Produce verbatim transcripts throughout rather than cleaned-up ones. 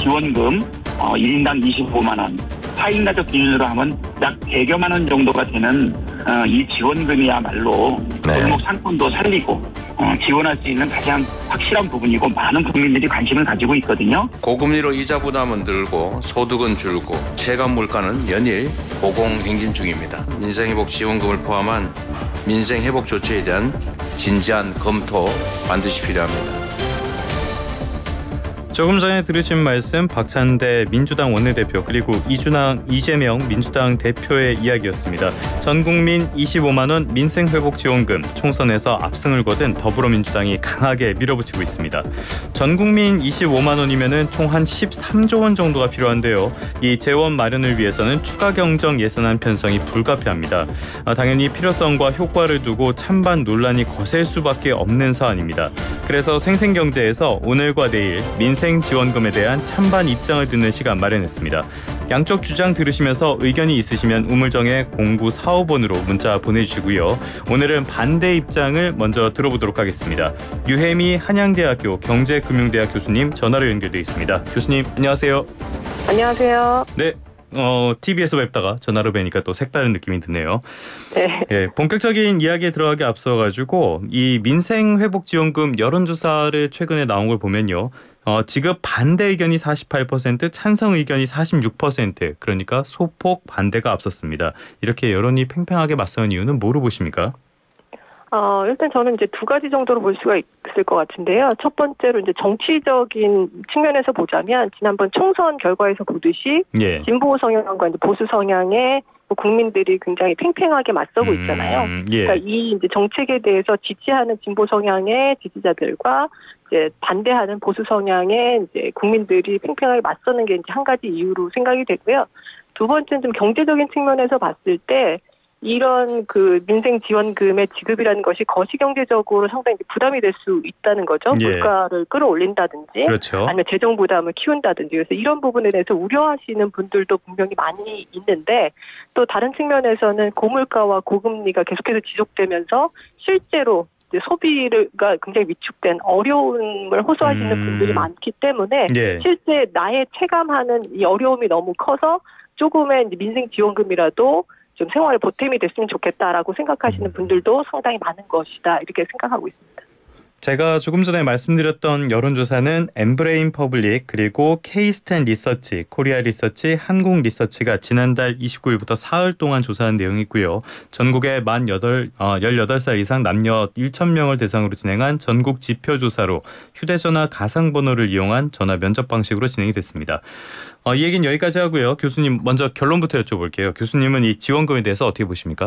지원금 어, 일 인당 이십오만 원, 사 인 가족 기준으로 하면 약 백여만 원 정도가 되는 어, 이 지원금이야말로 네. 골목 상권도 살리고 어, 지원할 수 있는 가장 확실한 부분이고 많은 국민들이 관심을 가지고 있거든요. 고금리로 이자 부담은 늘고 소득은 줄고 체감 물가는 연일 고공행진 중입니다. 민생회복지원금을 포함한 민생회복 조치에 대한 진지한 검토 반드시 필요합니다. 조금 전에 들으신 말씀 박찬대 민주당 원내대표 그리고 이준항, 이재명 민주당 대표의 이야기였습니다. 전국민 이십오만 원 민생회복지원금 총선에서 압승을 거둔 더불어민주당이 강하게 밀어붙이고 있습니다. 전국민 이십오만 원이면 총 한 십삼조 원 정도가 필요한데요. 이 재원 마련을 위해서는 추가 경정 예산안 편성이 불가피합니다. 당연히 필요성과 효과를 두고 찬반 논란이 거셀 수밖에 없는 사안입니다. 그래서 생생경제에서 오늘과 내일 민생 지원금에 대한 찬반 입장을 듣는 시간 마련했습니다. 양쪽 주장 들으시면서 의견이 있으시면 우물정의 공구사오 번으로 문자 보내주시고요. 오늘은 반대 입장을 먼저 들어보도록 하겠습니다. 유혜미 한양대학교 경제금융대학 교수님 전화로 연결되어 있습니다. 교수님 안녕하세요. 안녕하세요. 네. 어, 티비에서 뵙다가 전화로 뵈니까 또 색다른 느낌이 드네요. 네. 예, 본격적인 이야기에 들어가기 앞서가지고 이 민생회복지원금 여론조사를 최근에 나온 걸 보면요. 어, 지급 반대 의견이 사십팔 퍼센트, 찬성 의견이 사십육 퍼센트, 그러니까 소폭 반대가 앞섰습니다. 이렇게 여론이 팽팽하게 맞서는 이유는 뭐로 보십니까? 어, 일단 저는 이제 두 가지 정도로 볼 수가 있을 것 같은데요. 첫 번째로 이제 정치적인 측면에서 보자면 지난번 총선 결과에서 보듯이 예. 진보 성향과 이제 보수 성향의 국민들이 굉장히 팽팽하게 맞서고 있잖아요. 음, 예. 그러니까 이 이제 정책에 대해서 지지하는 진보 성향의 지지자들과 이제 반대하는 보수 성향의 이제 국민들이 팽팽하게 맞서는 게 이제 한 가지 이유로 생각이 되고요. 두 번째는 좀 경제적인 측면에서 봤을 때 이런 그 민생 지원금의 지급이라는 것이 거시경제적으로 상당히 부담이 될 수 있다는 거죠. 예. 물가를 끌어올린다든지 그렇죠. 아니면 재정 부담을 키운다든지. 그래서 이런 부분에 대해서 우려하시는 분들도 분명히 많이 있는데 또 다른 측면에서는 고물가와 고금리가 계속해서 지속되면서 실제로 이제 소비가 굉장히 위축된 어려움을 호소하시는 음. 분들이 많기 때문에 예. 실제 나의 체감하는 이 어려움이 너무 커서 조금의 이제 민생 지원금이라도 좀 생활에 보탬이 됐으면 좋겠다라고 생각하시는 분들도 상당히 많은 것이다 이렇게 생각하고 있습니다. 제가 조금 전에 말씀드렸던 여론조사는 엠브레인 퍼블릭 그리고 K-스탠 리서치, 코리아 리서치, 한국 리서치가 지난달 이십구일부터 사흘 동안 조사한 내용이고요. 전국의 만 열여덟 살 이상 남녀 천 명을 대상으로 진행한 전국 지표조사로 휴대전화 가상번호를 이용한 전화 면접 방식으로 진행이 됐습니다. 어, 이 얘기는 여기까지 하고요. 교수님 먼저 결론부터 여쭤볼게요. 교수님은 이 지원금에 대해서 어떻게 보십니까?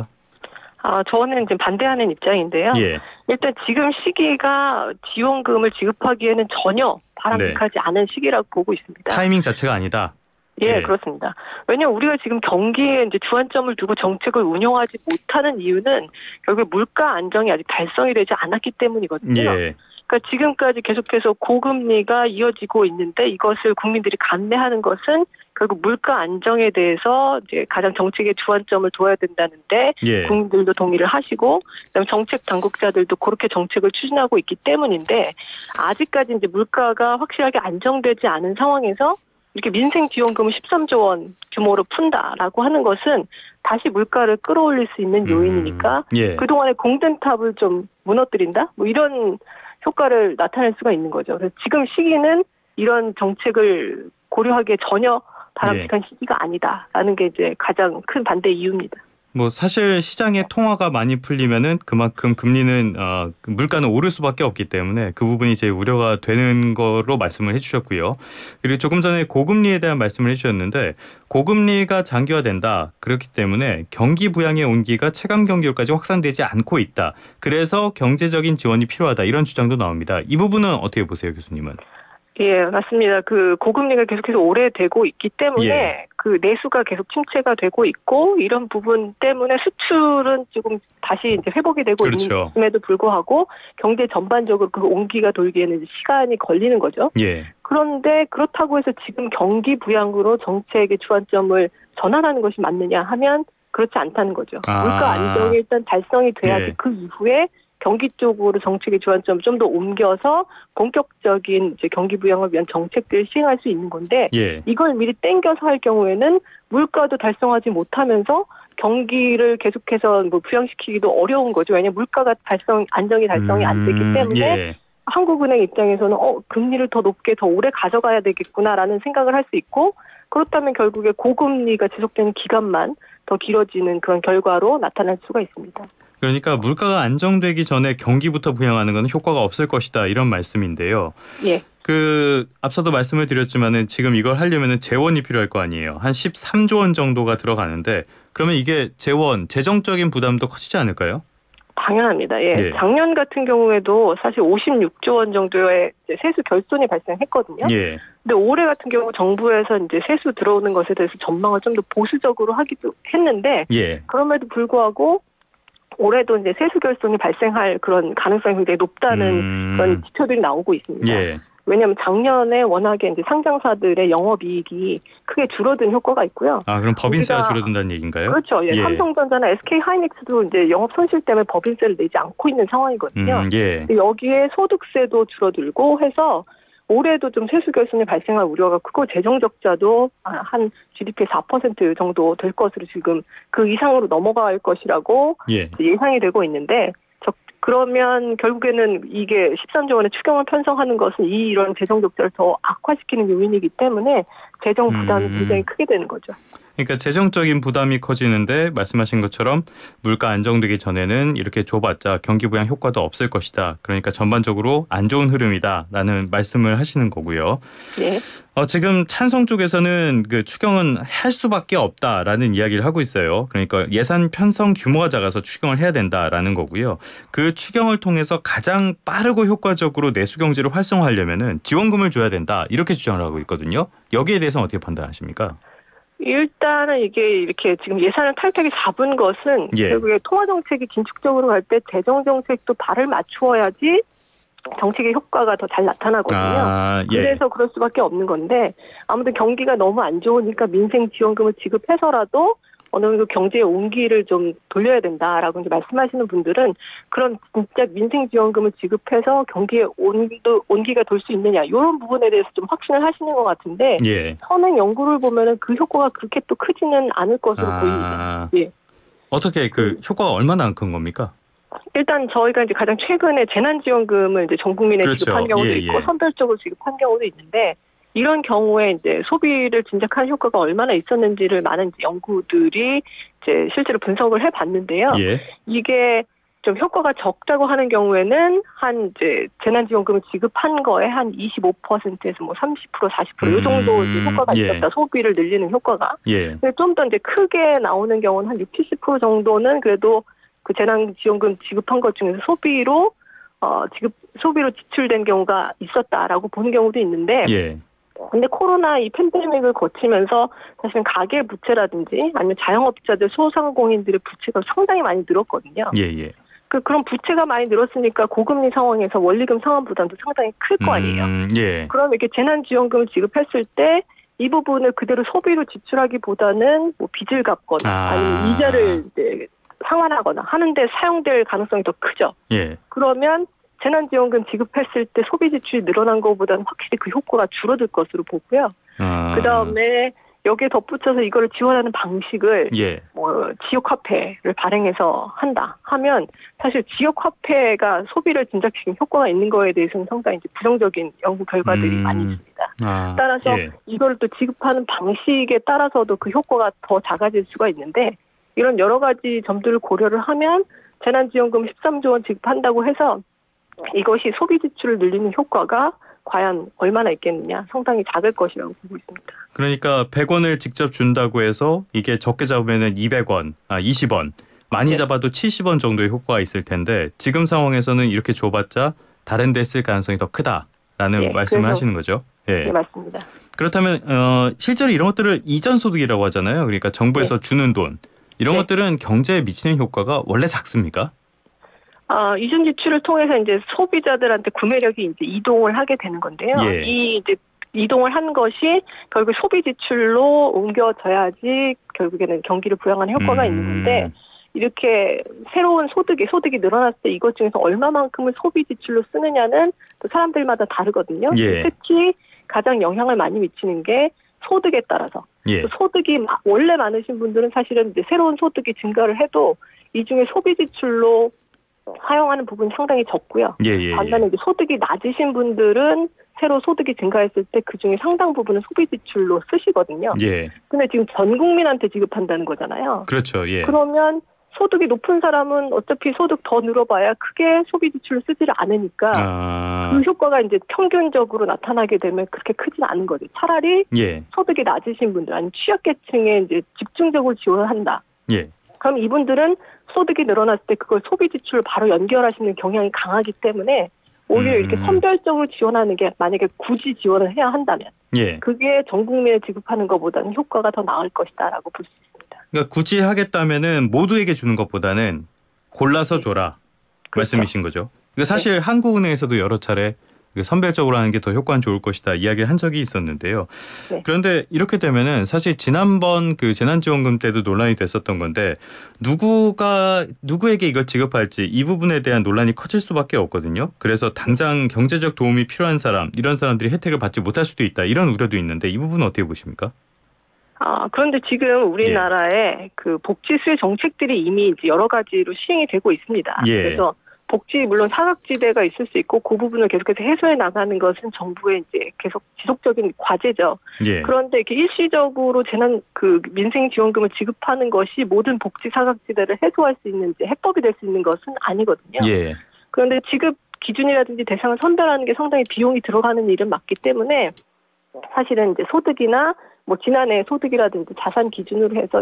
아, 저는 지금 반대하는 입장인데요. 예. 일단 지금 시기가 지원금을 지급하기에는 전혀 바람직하지 네. 않은 시기라고 보고 있습니다. 타이밍 자체가 아니다. 예, 예. 그렇습니다. 왜냐하면 우리가 지금 경기에 이제 주안점을 두고 정책을 운영하지 못하는 이유는 결국 물가 안정이 아직 달성이 되지 않았기 때문이거든요. 예. 그러니까 지금까지 계속해서 고금리가 이어지고 있는데 이것을 국민들이 감내하는 것은 결국 물가 안정에 대해서 이제 가장 정책의 주안점을 둬야 된다는데 예. 국민들도 동의를 하시고 그다음에 정책 당국자들도 그렇게 정책을 추진하고 있기 때문인데 아직까지 이제 물가가 확실하게 안정되지 않은 상황에서 이렇게 민생 지원금을 십삼조 원 규모로 푼다라고 하는 것은 다시 물가를 끌어올릴 수 있는 요인이니까 음, 예. 그동안의 공든탑을 좀 무너뜨린다? 뭐 이런 효과를 나타낼 수가 있는 거죠. 그래서 지금 시기는 이런 정책을 고려하기에 전혀 바람직한 예. 시기가 아니다라는 게 이제 가장 큰 반대 이유입니다. 뭐 사실 시장의 통화가 많이 풀리면은 그만큼 금리는 어, 물가는 오를 수밖에 없기 때문에 그 부분이 이제 우려가 되는 거로 말씀을 해주셨고요. 그리고 조금 전에 고금리에 대한 말씀을 해주셨는데 고금리가 장기화된다. 그렇기 때문에 경기 부양의 온기가 체감 경기로까지 확산되지 않고 있다. 그래서 경제적인 지원이 필요하다. 이런 주장도 나옵니다. 이 부분은 어떻게 보세요, 교수님은? 예, 맞습니다. 그 고금리가 계속해서 오래되고 있기 때문에 예. 그 내수가 계속 침체가 되고 있고 이런 부분 때문에 수출은 지금 다시 이제 회복이 되고 그렇죠. 있음에도 불구하고 경제 전반적으로 그 온기가 돌기에는 시간이 걸리는 거죠. 예. 그런데 그렇다고 해서 지금 경기 부양으로 정책의 주안점을 전환하는 것이 맞느냐 하면 그렇지 않다는 거죠. 아. 물가 안정이 일단 달성이 돼야지 예. 그 이후에 경기 쪽으로 정책의 주안점 좀 더 옮겨서 본격적인 이제 경기 부양을 위한 정책들을 시행할 수 있는 건데 예. 이걸 미리 땡겨서 할 경우에는 물가도 달성하지 못하면서 경기를 계속해서 뭐 부양시키기도 어려운 거죠. 왜냐하면 물가가 달성 안정이 달성이 안 되기 때문에 예. 한국은행 입장에서는 어 금리를 더 높게 더 오래 가져가야 되겠구나라는 생각을 할 수 있고 그렇다면 결국에 고금리가 지속되는 기간만 더 길어지는 그런 결과로 나타날 수가 있습니다. 그러니까 물가가 안정되기 전에 경기부터 부양하는 건 효과가 없을 것이다 이런 말씀인데요. 예. 그 앞서도 말씀을 드렸지만은 지금 이걸 하려면은 재원이 필요할 거 아니에요. 한 십삼조 원 정도가 들어가는데 그러면 이게 재원, 재정적인 부담도 커지지 않을까요? 당연합니다. 예. 예. 작년 같은 경우에도 사실 오십육조 원 정도의 이제 세수 결손이 발생했거든요. 예. 근데 올해 같은 경우 정부에서 이제 세수 들어오는 것에 대해서 전망을 좀 더 보수적으로 하기도 했는데 예. 그럼에도 불구하고 올해도 이제 세수 결손이 발생할 그런 가능성이 굉장히 높다는 음. 그런 지표들이 나오고 있습니다. 예. 왜냐하면 작년에 워낙에 이제 상장사들의 영업이익이 크게 줄어든 효과가 있고요. 아 그럼 법인세가 우리가, 줄어든다는 얘기인가요? 그렇죠. 예. 예. 삼성전자나 에스케이하이닉스도 이제 영업 손실 때문에 법인세를 내지 않고 있는 상황이거든요. 음, 예. 여기에 소득세도 줄어들고 해서 올해도 좀 세수 결손이 발생할 우려가 크고 재정 적자도 한 지디피의 사 퍼센트 정도 될 것으로 지금 그 이상으로 넘어갈 것이라고 예. 예상이 되고 있는데 저, 그러면 결국에는 이게 십삼조 원의 추경을 편성하는 것은 이 이런 재정 적자를 더 악화시키는 요인이기 때문에 재정 부담이 음. 굉장히 크게 되는 거죠. 그러니까 재정적인 부담이 커지는데 말씀하신 것처럼 물가 안정되기 전에는 이렇게 줘봤자 경기 부양 효과도 없을 것이다. 그러니까 전반적으로 안 좋은 흐름이다라는 말씀을 하시는 거고요. 네. 어, 지금 찬성 쪽에서는 그 추경은 할 수밖에 없다라는 이야기를 하고 있어요. 그러니까 예산 편성 규모가 작아서 추경을 해야 된다라는 거고요. 그 추경을 통해서 가장 빠르고 효과적으로 내수 경제를 활성화하려면은 지원금을 줘야 된다 이렇게 주장을 하고 있거든요. 여기에 대해서는 어떻게 판단하십니까? 일단은 이게 이렇게 지금 예산을 타이트하게 잡은 것은 예. 결국에 통화정책이 긴축적으로 갈 때 재정정책도 발을 맞추어야지 정책의 효과가 더 잘 나타나거든요. 아, 예. 그래서 그럴 수밖에 없는 건데 아무튼 경기가 너무 안 좋으니까 민생 지원금을 지급해서라도 어느 정도 경제의 온기를 좀 돌려야 된다라고 이제 말씀하시는 분들은 그런 진짜 민생 지원금을 지급해서 경기의 온도, 온기가 돌 수 있느냐 이런 부분에 대해서 좀 확신을 하시는 것 같은데 예. 선행 연구를 보면은 그 효과가 그렇게 또 크지는 않을 것으로 아, 보입니다. 예. 어떻게 그 효과가 얼마나 안 큰 겁니까? 일단 저희가 이제 가장 최근에 재난지원금을 이제 전 국민에 그렇죠. 지급한 경우도 예, 있고 예. 선별적으로 지급한 경우도 있는데 이런 경우에 이제 소비를 진작한 효과가 얼마나 있었는지를 많은 연구들이 이제 실제로 분석을 해봤는데요. 예. 이게 좀 효과가 적다고 하는 경우에는 한 이제 재난지원금을 지급한 거에 한 이십오 퍼센트에서 뭐 삼십 퍼센트, 사십 퍼센트 이 정도 음, 효과가 예. 있었다. 소비를 늘리는 효과가. 예. 좀 더 이제 크게 나오는 경우는 한 육십, 칠십 퍼센트 정도는 그래도 그 재난지원금 지급한 것 중에서 소비로 어 지급 소비로 지출된 경우가 있었다라고 보는 경우도 있는데. 예. 근데 코로나 이 팬데믹을 거치면서 사실은 가계 부채라든지 아니면 자영업자들 소상공인들의 부채가 상당히 많이 늘었거든요. 예. 예. 그 그런 부채가 많이 늘었으니까 고금리 상황에서 원리금 상환 부담도 상당히 클 거 아니에요. 음, 예. 그럼 이렇게 재난지원금을 지급했을 때 이 부분을 그대로 소비로 지출하기보다는 뭐 빚을 갚거나 아. 아니면 이자를 이제 상환하거나 하는데 사용될 가능성이 더 크죠. 예. 그러면 재난지원금 지급했을 때 소비 지출이 늘어난 것보다는 확실히 그 효과가 줄어들 것으로 보고요. 아. 그 다음에 여기에 덧붙여서 이거를 지원하는 방식을 예. 뭐 지역화폐를 발행해서 한다 하면 사실 지역화폐가 소비를 진작시킨 효과가 있는 거에 대해서는 상당히 이제 부정적인 연구 결과들이 음. 많이 있습니다. 아, 따라서 예. 이걸 또 지급하는 방식에 따라서도 그 효과가 더 작아질 수가 있는데 이런 여러 가지 점들을 고려를 하면 재난지원금 십삼조 원 지급한다고 해서 이것이 소비 지출을 늘리는 효과가 과연 얼마나 있겠느냐 상당히 작을 것이라고 보고 있습니다. 그러니까 백 원을 직접 준다고 해서 이게 적게 잡으면은 이백 원, 아 이십 원, 많이 네. 잡아도 칠십 원 정도의 효과가 있을 텐데 지금 상황에서는 이렇게 줘봤자 다른 데 쓸 가능성이 더 크다라는 네, 말씀을 그래서- 하시는 거죠. 예. 네, 맞습니다. 그렇다면 어, 실제로 이런 것들을 이전 소득이라고 하잖아요. 그러니까 정부에서 주는 돈 이런 네. 것들은 경제에 미치는 효과가 원래 작습니까? 아, 이전 지출을 통해서 이제 소비자들한테 구매력이 이제 이동을 하게 되는 건데요. 예. 이 이제 이동을 한 것이 결국 소비 지출로 옮겨져야지 결국에는 경기를 부양하는 효과가 음. 있는 건데 이렇게 새로운 소득이 소득이 늘어났을 때 이것 중에서 얼마만큼을 소비 지출로 쓰느냐는 또 사람들마다 다르거든요. 예. 특히 가장 영향을 많이 미치는 게 소득에 따라서. 예. 소득이 원래 많으신 분들은 사실은 이제 새로운 소득이 증가를 해도 이 중에 소비 지출로 사용하는 부분이 상당히 적고요. 예, 예, 반면에 예. 이제 소득이 낮으신 분들은 새로 소득이 증가했을 때 그 중에 상당 부분은 소비 지출로 쓰시거든요. 예. 근데 지금 전 국민한테 지급한다는 거잖아요. 그렇죠. 예. 그러면 소득이 높은 사람은 어차피 소득 더 늘어봐야 크게 소비 지출을 쓰지를 않으니까 아. 그 효과가 이제 평균적으로 나타나게 되면 그렇게 크진 않은 거죠. 차라리 예. 소득이 낮으신 분들 아니면 취약계층에 이제 집중적으로 지원을 한다. 예. 그럼 이분들은 소득이 늘어났을 때 그걸 소비 지출을 바로 연결하시는 경향이 강하기 때문에 오히려 음. 이렇게 선별적으로 지원하는 게 만약에 굳이 지원을 해야 한다면 예. 그게 전 국민에 지급하는 것보다는 효과가 더 나을 것이다라고 볼 수 있습니다. 그러니까 굳이 하겠다면은 모두에게 주는 것보다는 골라서 줘라 그렇죠. 말씀이신 거죠. 그러니까 사실 한국은행에서도 여러 차례 선별적으로 하는 게 더 효과는 좋을 것이다 이야기를 한 적이 있었는데요. 네. 그런데 이렇게 되면은 사실 지난번 그 재난지원금 때도 논란이 됐었던 건데 누구가 누구에게 이걸 지급할지 이 부분에 대한 논란이 커질 수밖에 없거든요. 그래서 당장 경제적 도움이 필요한 사람 이런 사람들이 혜택을 받지 못할 수도 있다 이런 우려도 있는데 이 부분은 어떻게 보십니까? 아, 그런데 지금 우리나라에 예. 그 복지 수혜 정책들이 이미 이제 여러 가지로 시행이 되고 있습니다. 예. 그래서 복지 물론 사각지대가 있을 수 있고 그 부분을 계속해서 해소해 나가는 것은 정부의 이제 계속 지속적인 과제죠. 예. 그런데 이렇게 일시적으로 재난 그 민생 지원금을 지급하는 것이 모든 복지 사각지대를 해소할 수 있는 이제 해법이 될 수 있는 것은 아니거든요. 예. 그런데 지급 기준이라든지 대상을 선별하는 게 상당히 비용이 들어가는 일은 맞기 때문에 사실은 이제 소득이나 뭐 지난해 소득이라든지 자산 기준으로 해서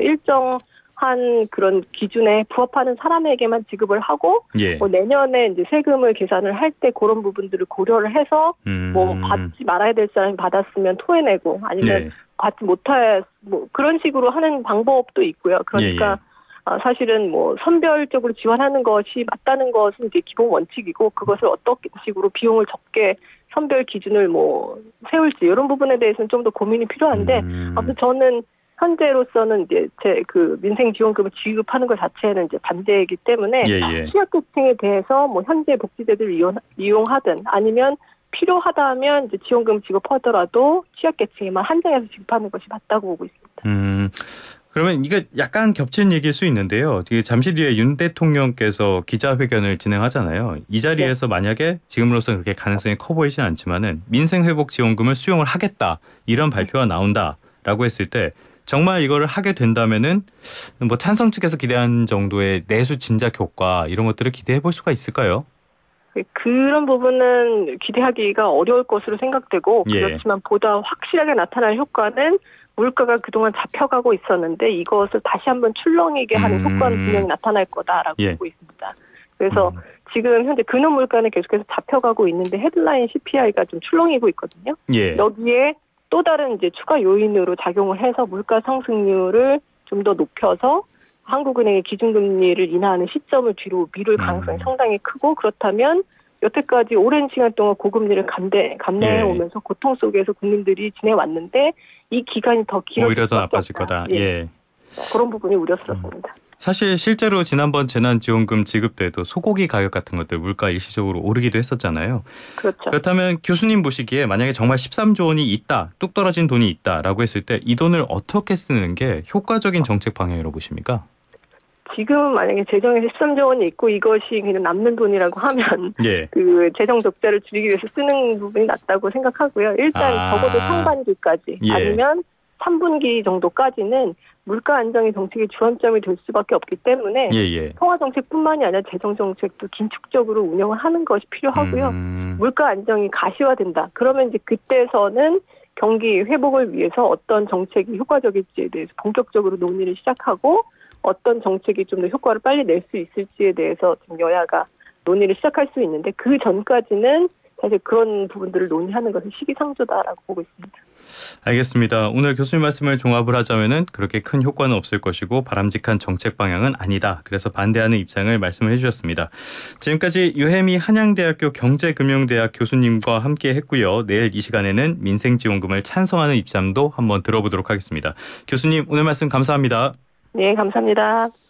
일정한 그런 기준에 부합하는 사람에게만 지급을 하고 예. 뭐 내년에 이제 세금을 계산을 할 때 그런 부분들을 고려를 해서 음. 뭐 받지 말아야 될 사람이 받았으면 토해내고 아니면 네. 받지 못할 뭐 그런 식으로 하는 방법도 있고요. 그러니까 예, 예. 어, 사실은 뭐 선별적으로 지원하는 것이 맞다는 것은 이제 기본 원칙이고 그것을 어떤 식으로 비용을 적게 선별 기준을 뭐 세울지 이런 부분에 대해서는 좀 더 고민이 필요한데 음. 아무튼 저는 현재로서는 이제 제 그 민생 지원금을 지급하는 것 자체는 이제 반대이기 때문에 예, 예. 취약계층에 대해서 뭐 현재 복지제도를 이용, 이용하든 아니면 필요하다면 이제 지원금 지급하더라도 취약계층에만 한정해서 지급하는 것이 맞다고 보고 있습니다. 음. 그러면 이게 약간 겹치는 얘기일 수 있는데요. 잠시 뒤에 윤 대통령께서 기자회견을 진행하잖아요. 이 자리에서 네. 만약에 지금으로서는 그렇게 가능성이 커 보이진 않지만은 민생회복지원금을 수용을 하겠다 이런 발표가 나온다라고 했을 때 정말 이거를 하게 된다면은 뭐 찬성 측에서 기대한 정도의 내수 진작 효과 이런 것들을 기대해 볼 수가 있을까요? 그런 부분은 기대하기가 어려울 것으로 생각되고 예. 그렇지만 보다 확실하게 나타날 효과는 물가가 그동안 잡혀가고 있었는데 이것을 다시 한번 출렁이게 하는 음. 효과는 분명히 나타날 거다라고 예. 보고 있습니다. 그래서 음. 지금 현재 근원 물가는 계속해서 잡혀가고 있는데 헤드라인 씨피아이가 좀 출렁이고 있거든요. 예. 여기에 또 다른 이제 추가 요인으로 작용을 해서 물가 상승률을 좀 더 높여서 한국은행의 기준금리를 인하하는 시점을 뒤로 미룰 가능성이 음. 상당히 크고 그렇다면 여태까지 오랜 시간 동안 고금리를 감내, 감내해 오면서 예. 고통 속에서 국민들이 지내왔는데 이 기간이 더 길어질 오히려 더 나빠질 없다. 거다. 예. 예. 그런 부분이 우려스럽습니다. 음. 사실 실제로 지난번 재난지원금 지급 때도 소고기 가격 같은 것들 물가 일시적으로 오르기도 했었잖아요. 그렇죠. 그렇다면 교수님 보시기에 만약에 정말 십삼조 원이 있다, 뚝 떨어진 돈이 있다라고 했을 때 이 돈을 어떻게 쓰는 게 효과적인 정책 방향이라고 보십니까? 지금 만약에 재정에 십삼조 원이 있고 이것이 그냥 남는 돈이라고 하면 예. 그 재정 적자를 줄이기 위해서 쓰는 부분이 낫다고 생각하고요. 일단 아. 적어도 상반기까지 예. 아니면 삼 분기 정도까지는 물가 안정의 정책의 주안점이 될 수밖에 없기 때문에 예예. 통화 정책뿐만이 아니라 재정 정책도 긴축적으로 운영을 하는 것이 필요하고요. 음. 물가 안정이 가시화된다. 그러면 이제 그때서는 경기 회복을 위해서 어떤 정책이 효과적일지에 대해서 본격적으로 논의를 시작하고 어떤 정책이 좀 더 효과를 빨리 낼 수 있을지에 대해서 지금 여야가 논의를 시작할 수 있는데 그 전까지는 사실 그런 부분들을 논의하는 것은 시기상조다라고 보고 있습니다. 알겠습니다. 오늘 교수님 말씀을 종합을 하자면은 그렇게 큰 효과는 없을 것이고 바람직한 정책 방향은 아니다. 그래서 반대하는 입장을 말씀을 해주셨습니다. 지금까지 유혜미 한양대학교 경제금융대학 교수님과 함께 했고요. 내일 이 시간에는 민생지원금을 찬성하는 입장도 한번 들어보도록 하겠습니다. 교수님 오늘 말씀 감사합니다. 네, 감사합니다.